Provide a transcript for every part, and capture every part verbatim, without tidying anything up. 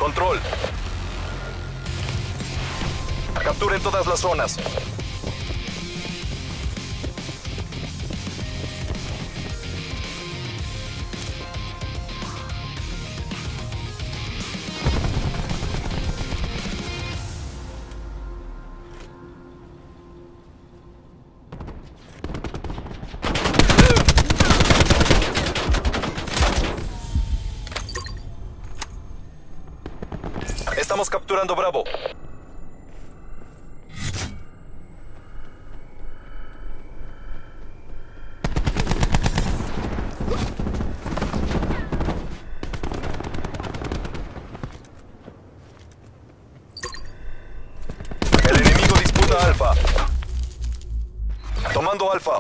Control. Capturen todas las zonas. Estamos capturando Bravo. El enemigo disputa Alfa. Tomando Alfa.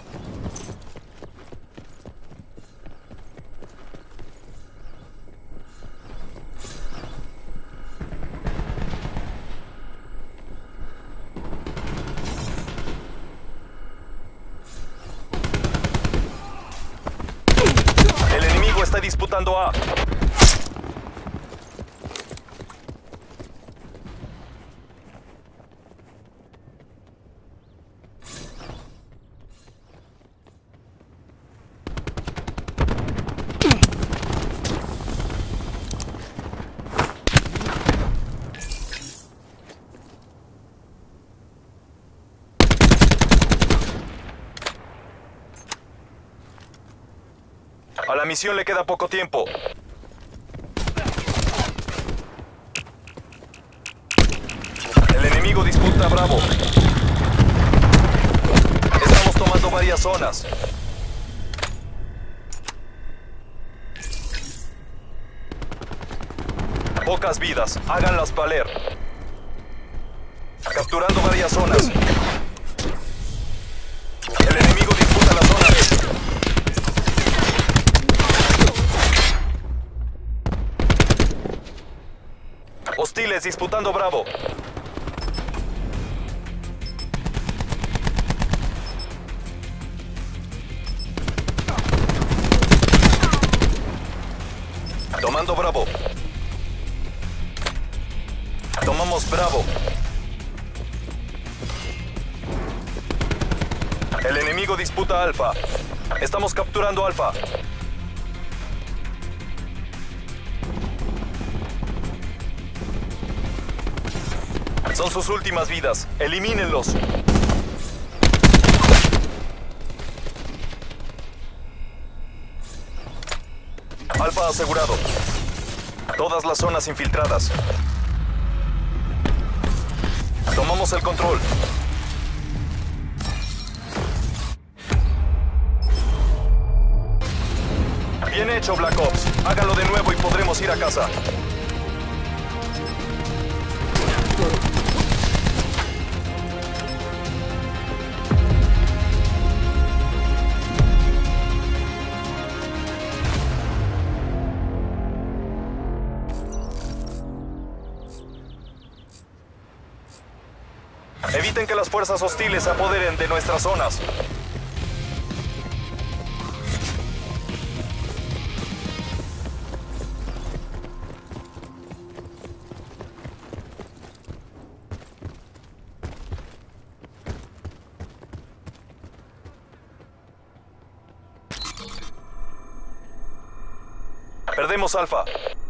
Está disputando A. A la misión le queda poco tiempo. El enemigo disputa Bravo. Estamos tomando varias zonas. Pocas vidas, háganlas valer. Capturando varias zonas. El enemigo disputa las zonas. Hostiles disputando Bravo. Tomando Bravo. Tomamos Bravo. El enemigo disputa Alfa. Estamos capturando Alfa. Son sus últimas vidas. Elimínenlos. Alfa asegurado. Todas las zonas infiltradas. Tomamos el control. Bien hecho, Black Ops. Hágalo de nuevo y podremos ir a casa. Eviten que las fuerzas hostiles se apoderen de nuestras zonas. Perdemos Alfa.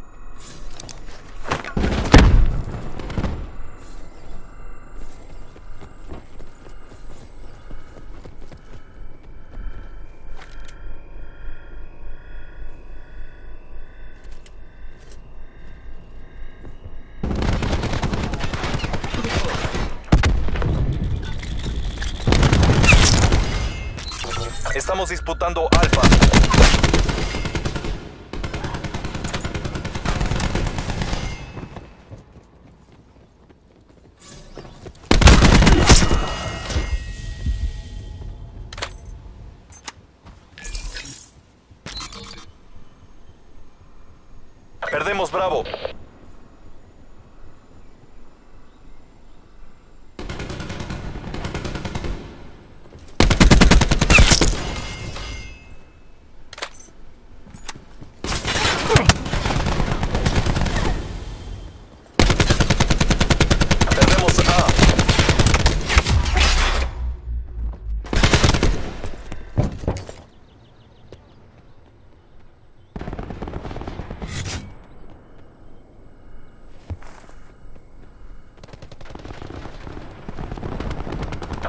Estamos disputando Alfa. Perdemos Bravo.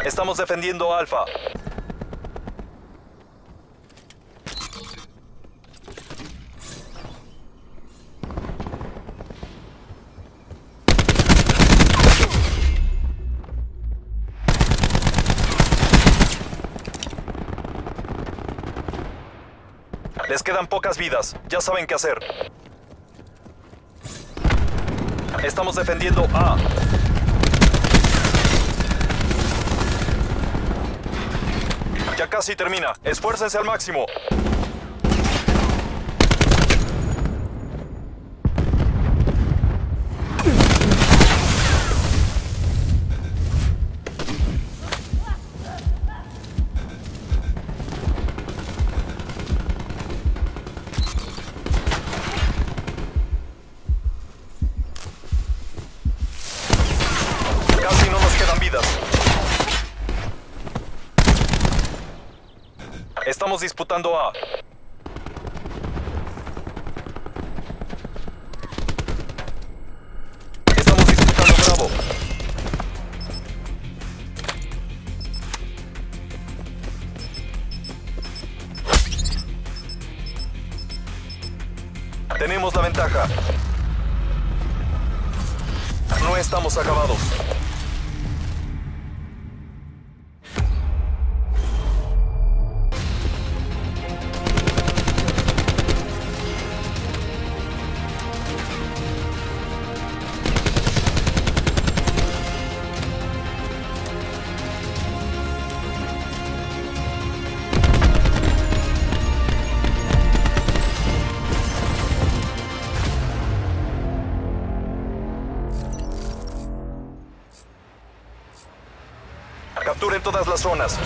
Estamos defendiendo Alfa. Les quedan pocas vidas. Ya saben qué hacer. Estamos defendiendo A. Ya casi termina. Esfuércense al máximo. Casi no nos quedan vidas. Estamos disputando A. Estamos disputando Bravo. Tenemos la ventaja. No estamos acabados. Capturen todas las zonas.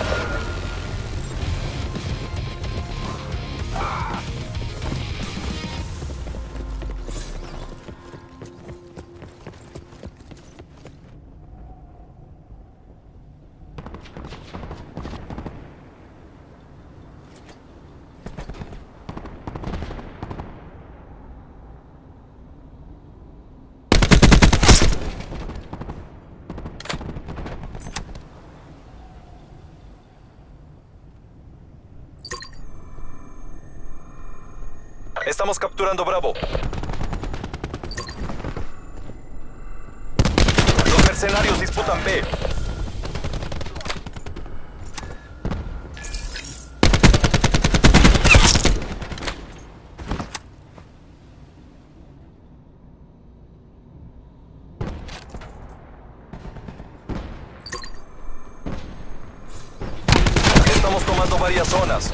Estamos capturando Bravo. Los mercenarios disputan B. Estamos tomando varias zonas.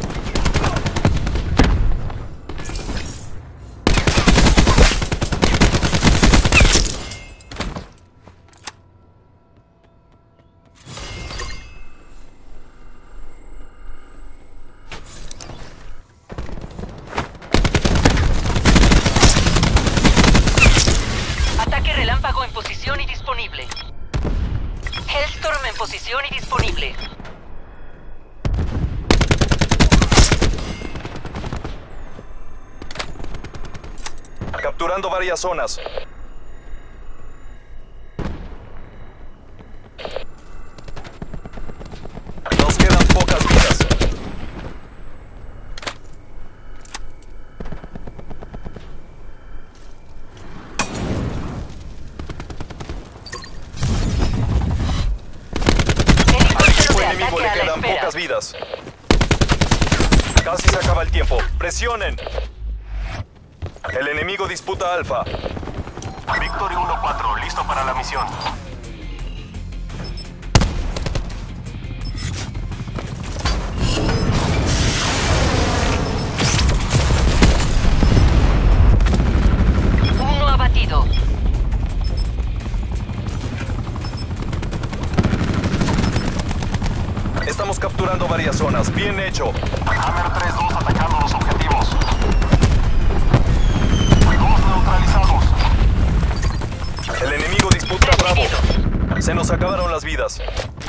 Relámpago en posición y disponible. Hellstorm en posición y disponible. Capturando varias zonas. Nos quedan pocas vidas. Enemigo le quedan pocas vidas. Casi se acaba el tiempo. ¡Presionen! El enemigo disputa Alfa. Victory uno cuatro, listo para la misión. Uno abatido. Estamos capturando varias zonas. Bien hecho. Hammer tres dos atacando los objetivos. Dos neutralizados. El enemigo disputa Bravo. Se nos acabaron las vidas.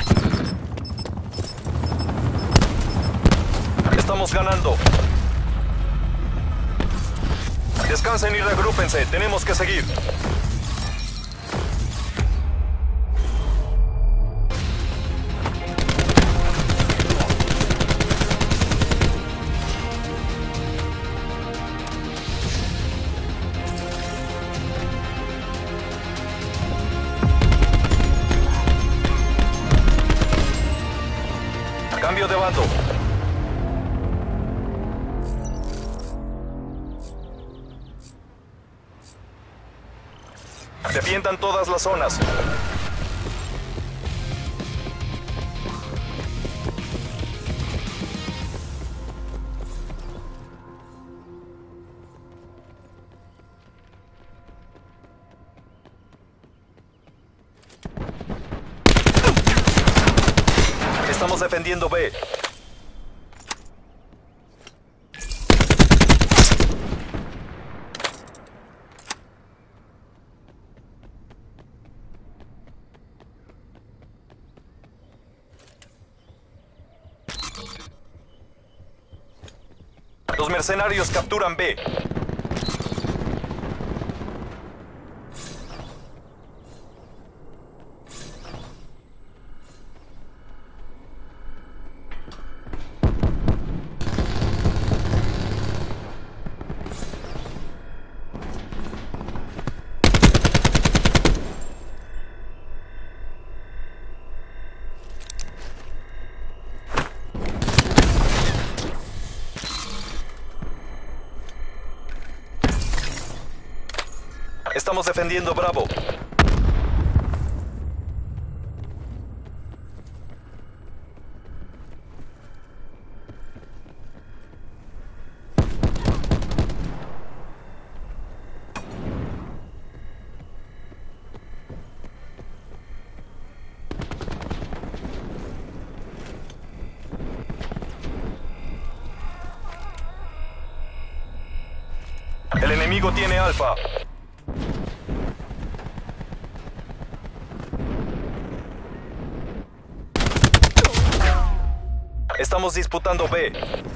Estamos ganando. Descansen y regrúpense. Tenemos que seguir. Cambio de bando. Defiendan todas las zonas. Estamos defendiendo B. Los mercenarios capturan B. Estamos defendiendo Bravo. El enemigo tiene Alfa. Estamos disputando B.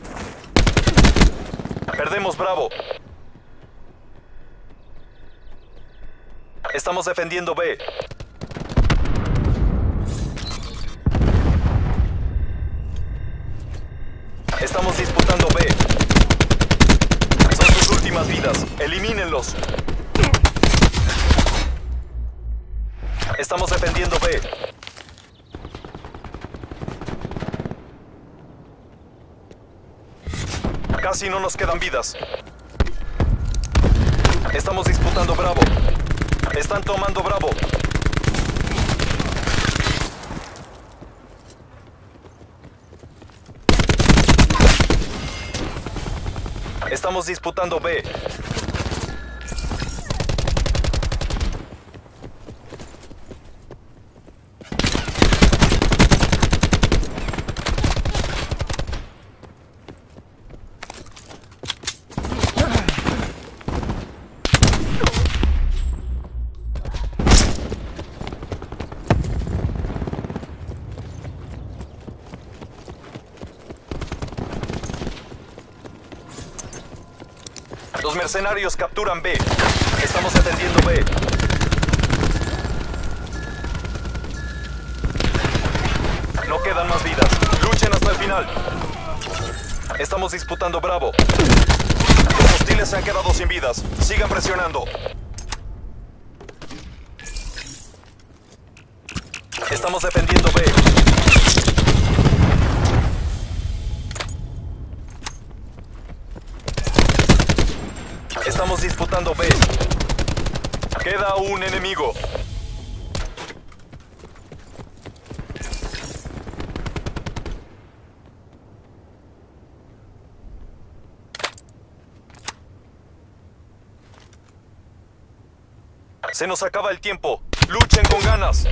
Perdemos Bravo. Estamos defendiendo B. Estamos disputando B. Son sus últimas vidas. Elimínenlos. Estamos defendiendo B. Casi no nos quedan vidas. Estamos disputando Bravo. Están tomando Bravo. Estamos disputando B. Los mercenarios capturan B. Estamos defendiendo B. No quedan más vidas. Luchen hasta el final. Estamos disputando Bravo. Los hostiles se han quedado sin vidas. Sigan presionando. Estamos defendiendo B. Estamos disputando B. Queda un enemigo. Se nos acaba el tiempo. Luchen con ganas.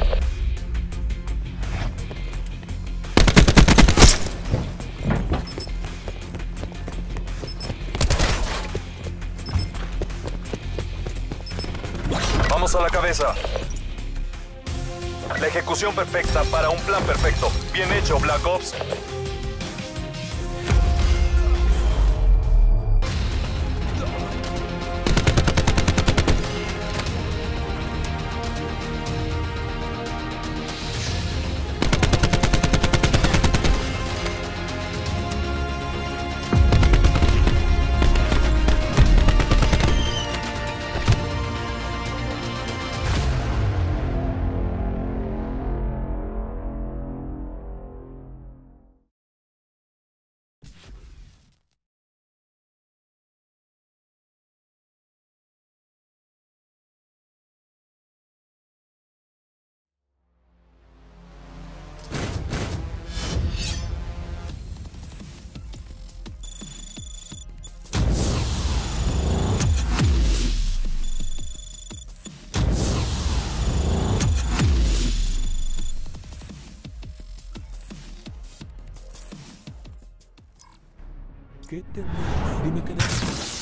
Vamos a la cabeza. La ejecución perfecta para un plan perfecto. Bien hecho, Black Ops. ¿Qué tenemos? Dime qué tenemos.